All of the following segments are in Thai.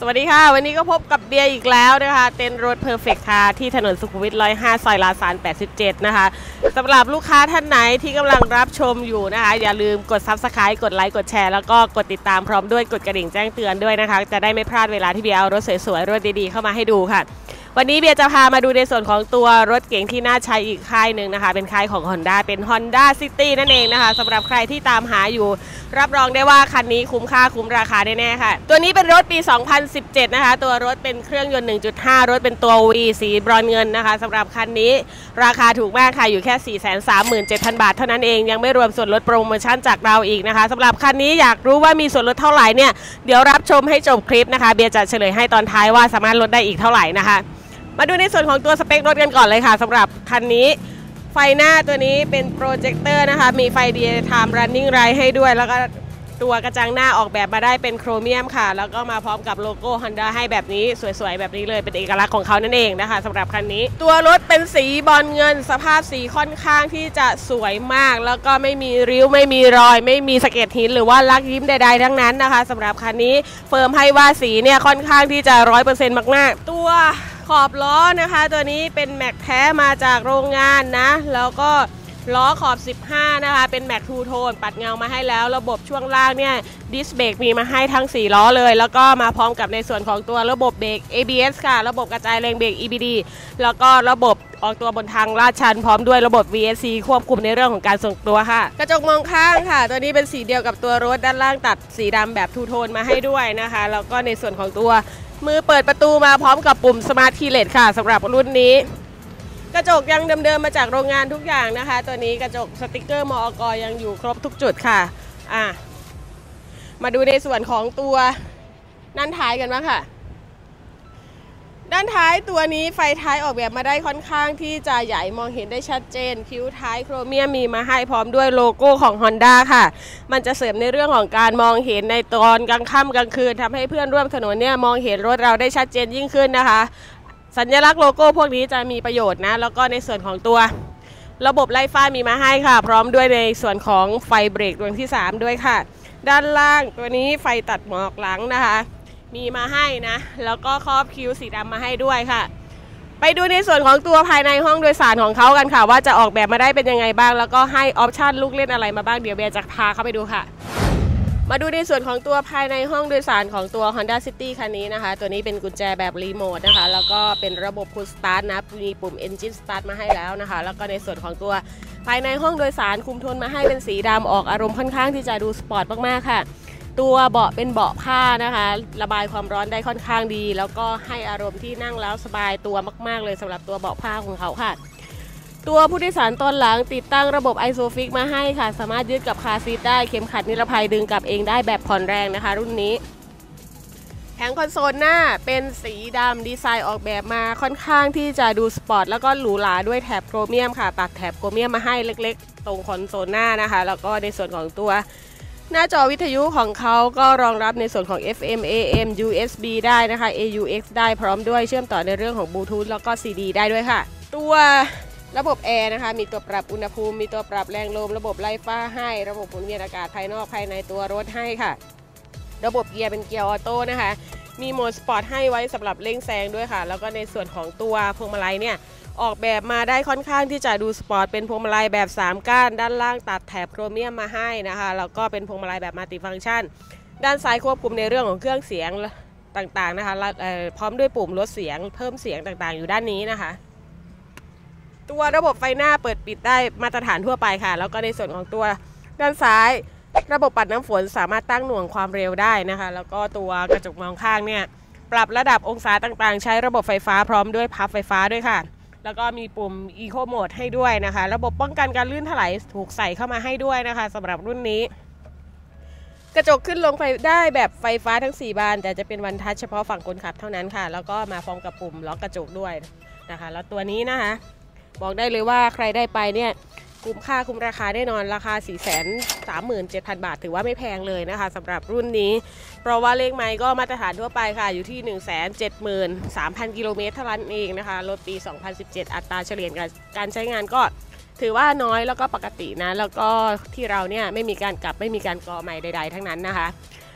วัสดีค่ะวันนี้ก็พบกับเบียร์อีกแล้วนะคะเต็นท์รถเพอร์เฟกต์ค่ะที่ถนนสุขุมวิท105ซอยลาซาน87นะคะสำหรับลูกค้าท่านไหนที่กำลังรับชมอยู่นะคะอย่าลืมกด Subscribe กดไลค์กดแชร์แล้วก็กดติดตามพร้อมด้วยกดกระดิ่งแจ้งเตือนด้วยนะคะจะได้ไม่พลาดเวลาที่เบียร์เอารถสวยๆรถดีๆเข้ามาให้ดูค่ะวันนี้เบียร์จะพามาดูในส่วนของตัวรถเก๋งที่น่าใช้อีกค่ายหนึ่งนะคะเป็นค่ายของ Honda เป็น Honda City นั่นเองนะคะสำหรับใครที่ตามหาอยู่รับรองได้ว่าคันนี้คุ้มค่าคุ้มราคาแน่ๆค่ะตัวนี้เป็นรถปี 2017 นะคะตัวรถเป็นเครื่องยนต์ 1.5 รถเป็นตัว V สีบรอนซ์เงินนะคะสำหรับคันนี้ราคาถูกมากค่ะอยู่แค่ 437,000 บาทเท่านั้นเองยังไม่รวมส่วนลดโปรโมชั่นจากเราอีกนะคะสำหรับคันนี้อยากรู้ว่ามีส่วนลดเท่าไหร่เนี่ยเดี๋ยวรับชมให้จบคลิปนะคะเบียร์จะเฉลยให้ตอนท้ายว่าสามารถลดได้อีกเท่าไหร่นะคะมาดูในส่วนของตัวสเปครถกันก่อนเลยค่ะสำหรับคันนี้ไฟหน้าตัวนี้เป็นโปรเจคเตอร์นะคะมีไฟ Daytime Running Light ให้ด้วยแล้วก็ตัวกระจังหน้าออกแบบมาได้เป็นโครเมียมค่ะแล้วก็มาพร้อมกับโลโก้ Honda ให้แบบนี้สวยๆแบบนี้เลยเป็นเอกลักษณ์ของเขานั่นเองนะคะสำหรับคันนี้ตัวรถเป็นสีบอลเงินสภาพสีค่อนข้างที่จะสวยมากแล้วก็ไม่มีริ้วไม่มีรอยไม่มีสะเก็ดหินหรือว่าลักยิ้มใดๆทั้งนั้นนะคะสำหรับคันนี้เฟิร์มให้ว่าสีเนี่ยค่อนข้างที่จะ 100% มากๆตัวขอบล้อนะคะตัวนี้เป็นแม็กแท้มาจากโรงงานนะแล้วก็ล้อขอบ15นะคะเป็นแม็กทูโทนปัดเงามาให้แล้วระบบช่วงล่างเนี่ยดิสเบรกมีมาให้ทั้ง4ล้อเลยแล้วก็มาพร้อมกับในส่วนของตัวระบบเบรก ABS ค่ะระบบกระจายแรงเบรก EBD แล้วก็ระบบออกตัวบนทางลาดชันพร้อมด้วยระบบ VSC ควบคุมในเรื่องของการทรงตัวค่ะกระจกมองข้างค่ะตัวนี้เป็นสีเดียวกับตัวรถด้านล่างตัดสีดำแบบทูโทนมาให้ด้วยนะคะแล้วก็ในส่วนของตัวมือเปิดประตูมาพร้อมกับปุ่ม Smart Keyless ค่ะสำหรับรุ่นนี้กระจกยังเดิมๆมาจากโรงงานทุกอย่างนะคะตัวนี้กระจกสติกเกอร์มอก.ยังอยู่ครบทุกจุดค่ะมาดูในส่วนของตัวด้านท้ายกันบ้างค่ะด้านท้ายตัวนี้ไฟท้ายออกแบบมาได้ค่อนข้างที่จะใหญ่มองเห็นได้ชัดเจนคิ้วท้ายโครเมียมมีมาให้พร้อมด้วยโลโก้ของ Honda ค่ะมันจะเสริมในเรื่องของการมองเห็นในตอนกลางค่ำกลางคืนทำให้เพื่อนร่วมถนนเนี่ยมองเห็นรถเราได้ชัดเจนยิ่งขึ้นนะคะสัญลักษณ์โลโก้พวกนี้จะมีประโยชน์นะแล้วก็ในส่วนของตัวระบบไล่ฟ้ามีมาให้ค่ะพร้อมด้วยในส่วนของไฟเบรกดวงที่3ด้วยค่ะด้านล่างตัวนี้ไฟตัดหมอกหลังนะคะมีมาให้นะแล้วก็ครอบคิ้วสีดำมาให้ด้วยค่ะไปดูในส่วนของตัวภายในห้องโดยสารของเขากันค่ะว่าจะออกแบบมาได้เป็นยังไงบ้างแล้วก็ให้ออปชั่นลูกเล่นอะไรมาบ้างเดี๋ยวเบียร์จะพาเข้าไปดูค่ะมาดูในส่วนของตัวภายในห้องโดยสารของตัว Honda City คันนี้นะคะตัวนี้เป็นกุญแจแบบรีโมทนะคะแล้วก็เป็นระบบพุชสตาร์ทนะมีปุ่ม Engine Start มาให้แล้วนะคะแล้วก็ในส่วนของตัวภายในห้องโดยสารคุมโทนมาให้เป็นสีดำออกอารมณ์ค่อนข้างที่จะดูสปอร์ตมากๆค่ะตัวเบาะเป็นเบาะผ้านะคะระบายความร้อนได้ค่อนข้างดีแล้วก็ให้อารมณ์ที่นั่งแล้วสบายตัวมากๆเลยสำหรับตัวเบาะผ้าของเขาค่ะตัวผู้โดยสารตอนหลังติดตั้งระบบ ISOFIX มาให้ค่ะสามารถยึดกับคาร์ซีทได้เข็มขัดนิรภัยดึงกลับเองได้แบบผ่อนแรงนะคะรุ่นนี้แผงคอนโซลหน้าเป็นสีดำดีไซน์ออกแบบมาค่อนข้างที่จะดูสปอร์ตแล้วก็หรูหราด้วยแถบโครเมียมค่ะตัดแถบโครเมียมมาให้เล็กๆตรงคอนโซลหน้านะคะแล้วก็ในส่วนของตัวหน้าจอวิทยุของเขาก็รองรับในส่วนของ FM AM USB ได้นะคะ AUX ได้พร้อมด้วยเชื่อมต่อในเรื่องของบลูทูธแล้วก็ CD ได้ด้วยค่ะตัวระบบแอร์นะคะมีตัวปรับอุณหภูมิมีตัวปรับแรงลมระบบไล่ฟ้าให้ระบบหมุนเวียนอากาศภายนอกภายในตัวรถให้ค่ะระบบเกียร์เป็นเกียร์ออโต้นะคะมีโหมดสปอร์ตให้ไว้สำหรับเร่งแซงด้วยค่ะแล้วก็ในส่วนของตัวพวงมาลัยเนี่ยออกแบบมาได้ค่อนข้างที่จะดูสปอร์ตเป็นพวงมาลัยแบบ3ก้านด้านล่างตัดแถบโครเมียมมาให้นะคะแล้วก็เป็นพวงมาลัยแบบมัลติฟังก์ชันด้านซ้ายควบคุมในเรื่องของเครื่องเสียงต่างๆนะคะพร้อมด้วยปุ่มลดเสียงเพิ่มเสียงต่างๆอยู่ด้านนี้นะคะตัวระบบไฟหน้าเปิดปิดได้มาตรฐานทั่วไปค่ะแล้วก็ในส่วนของตัวด้านซ้ายระบบปัดน้ำฝนสามารถตั้งหน่วงความเร็วได้นะคะแล้วก็ตัวกระจกมองข้างเนี่ยปรับระดับองศาต่างๆใช้ระบบไฟฟ้าพร้อมด้วยพับไฟฟ้าด้วยค่ะแล้วก็มีปุ่ม Eco Mode ให้ด้วยนะคะระบบป้องกันการลื่นถลายถูกใส่เข้ามาให้ด้วยนะคะสำหรับรุ่นนี้กระจกขึ้นลงไฟได้แบบไฟฟ้าทั้ง4บานแต่จะเป็นวันทัชเฉพาะฝั่งคนขับเท่านั้นค่ะแล้วก็มาพร้อมกับปุ่มล็อกกระจกด้วยนะคะแล้วตัวนี้นะคะบอกได้เลยว่าใครได้ไปเนี่ยคุ้มค่าคุ้มราคาแน่นอนราคา 437,000 บาทถือว่าไม่แพงเลยนะคะสำหรับรุ่นนี้เพราะว่าเลขไมล์ก็มาตรฐานทั่วไปค่ะอยู่ที่ 173,000 กิโลเมตรเท่านั้นเองนะคะรถปี 2017 อัตราเฉลี่ยการใช้งานก็ถือว่าน้อยแล้วก็ปกตินะแล้วก็ที่เราเนี่ยไม่มีการกลับไม่มีการกอใหม่ใดๆทั้งนั้นนะคะ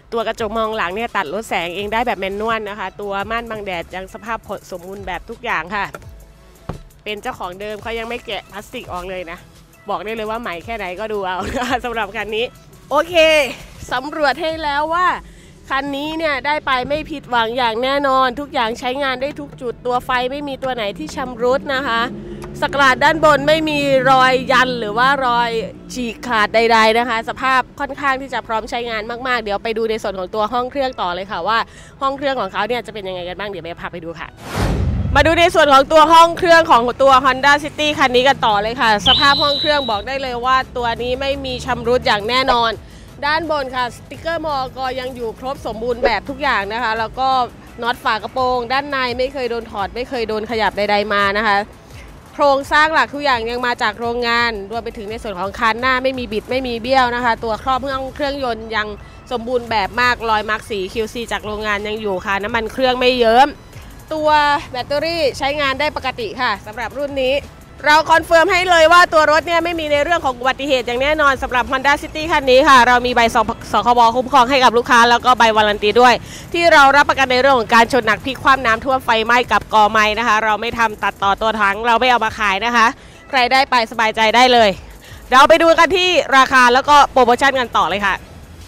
ตัวกระจกมองหลังเนี่ยตัดลดแสงเองได้แบบแมนนวลนะคะตัวม่านบังแดดยังสภาพสมบูรณ์แบบทุกอย่างค่ะเป็นเจ้าของเดิมเขายังไม่แกะพลาสติกออกเลยนะบอกได้เลยว่าใหม่แค่ไหนก็ดูเอา สำหรับคันนี้โอเคสำรวจให้แล้วว่าคันนี้เนี่ยได้ไปไม่ผิดหวังอย่างแน่นอนทุกอย่างใช้งานได้ทุกจุดตัวไฟไม่มีตัวไหนที่ชำรุดนะคะสกราดด้านบนไม่มีรอยยันหรือว่ารอยฉีกขาดใดๆนะคะสภาพค่อนข้างที่จะพร้อมใช้งานมากๆเดี๋ยวไปดูในส่วนของตัวห้องเครื่องต่อเลยค่ะว่าห้องเครื่องของเขาเนี่ยจะเป็นยังไงกันบ้างเดี๋ยวไปพาไปดูค่ะมาดูในส่วนของตัวห้องเครื่องของตัว Honda City คันนี้กันต่อเลยค่ะสภาพห้องเครื่องบอกได้เลยว่าตัวนี้ไม่มีชำรุดอย่างแน่นอนด้านบนค่ะสติ๊กเกอร์มอกยังอยู่ครบสมบูรณ์แบบทุกอย่างนะคะแล้วก็น็อตฝากระโปรงด้านในไม่เคยโดนถอดไม่เคยโดนขยับใดๆมานะคะโครงสร้างหลักทุกอย่างยังมาจากโรงงานรวมไปถึงในส่วนของคันหน้าไม่มีบิดไม่มีเบี้ยวนะคะตัวครอบเครื่องยนต์ยังสมบูรณ์แบบมากรอยมาร์กสี QC จากโรงงานยังอยู่ค่ะน้ำมันเครื่องไม่เยิ้มตัวแบตเตอรี่ใช้งานได้ปกติค่ะสำหรับรุ่นนี้เราคอนเฟิร์มให้เลยว่าตัวรถเนี่ยไม่มีในเรื่องของอุบัติเหตุอย่างแน่นอนสำหรับ Honda City คันนี้ค่ะเรามีใบสคบคุ้มครองให้กับลูกค้าแล้วก็ใบวารันตีด้วยที่เรารับประกันในเรื่องของการชนหนักพลิกคว่ำน้ำท่วมไฟไหม้กับกอไม้นะคะเราไม่ทำตัดต่อตัวถังเราไม่เอามาขายนะคะใครได้ไปสบายใจได้เลยเราไปดูกันที่ราคาแล้วก็โปรโมชั่นกันต่อเลยค่ะ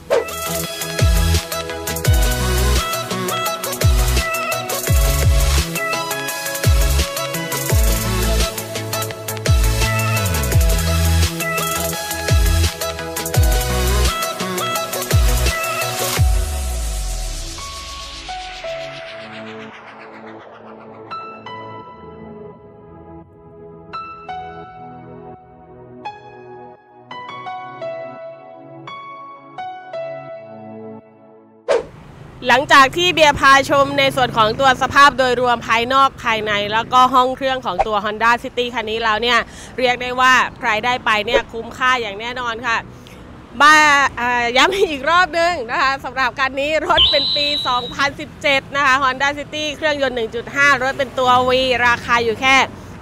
หลังจากที่เบียร์พาชมในส่วนของตัวสภาพโดยรวมภายนอกภายในแล้วก็ห้องเครื่องของตัว Honda City คันนี้แล้วเนี่ยเรียกได้ว่าใครได้ไปเนี่ยคุ้มค่าอย่างแน่นอนค่ะมาย้ำอีกรอบนึงนะคะสำหรับคันนี้รถเป็นปี 2017 นะคะ Honda City เครื่องยนต์ 1.5 รถเป็นตัว V ราคาอยู่แค่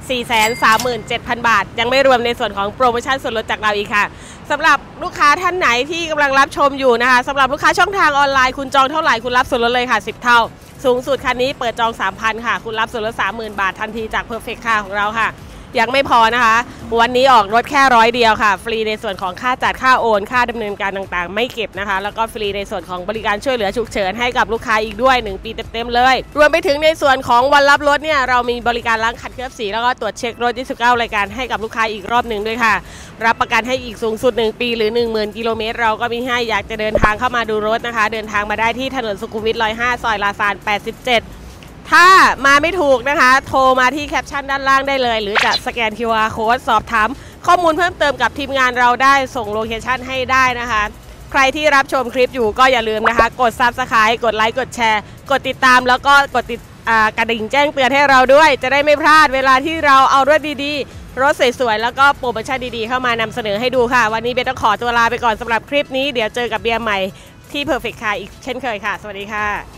437,000 บาทยังไม่รวมในส่วนของโปรโมชั่นส่วนลดจากเราอีกค่ะสำหรับลูกค้าท่านไหนที่กำลังรับชมอยู่นะคะสำหรับลูกค้าช่องทางออนไลน์คุณจองเท่าไหร่คุณรับส่วนลดเลยค่ะ10 เท่าสูงสุดคันนี้เปิดจอง 3,000 ค่ะคุณรับส่วนลด 30,000 บาททันทีจาก Perfect Car ของเราค่ะยังไม่พอนะคะวันนี้ออกรถแค่100เดียวค่ะฟรีในส่วนของค่าจัดค่าโอนค่าดำเนินการต่างๆไม่เก็บนะคะแล้วก็ฟรีในส่วนของบริการช่วยเหลือฉุกเฉินให้กับลูกค้าอีกด้วย1ปีเต็มๆเลยรวมไปถึงในส่วนของวันรับรถเนี่ยเรามีบริการล้างขัดเคลือบสีแล้วก็ตรวจเช็ครถ29รายการให้กับลูกค้าอีกรอบหนึ่งด้วยค่ะรับประกันให้อีกสูงสุด1ปีหรือ 10,000 กิโลเมตรเราก็มีให้อยากจะเดินทางเข้ามาดูรถนะคะเดินทางมาได้ที่ถนนสุขุมวิท105ซอยลาซาน87ถ้ามาไม่ถูกนะคะโทรมาที่แคปชั่นด้านล่างได้เลยหรือจะสแกน QR Code สอบถามข้อมูลเพิ่มเติมกับทีมงานเราได้ส่งโลเคชั่นให้ได้นะคะใครที่รับชมคลิปอยู่ก็อย่าลืมนะคะกด Subscribe กดไลค์กดแชร์กดติดตามแล้วก็กดกระดิ่งแจ้งเตือนให้เราด้วยจะได้ไม่พลาดเวลาที่เราเอารถดีๆรถสวยๆแล้วก็โปรโมชั่นดีๆเข้ามานำเสนอให้ดูค่ะวันนี้เบียร์ต้องขอตัวลาไปก่อนสำหรับคลิปนี้เดี๋ยวเจอกับเบียร์ใหม่ที่ Perfect Car อีกเช่นเคยค่ะสวัสดีค่ะ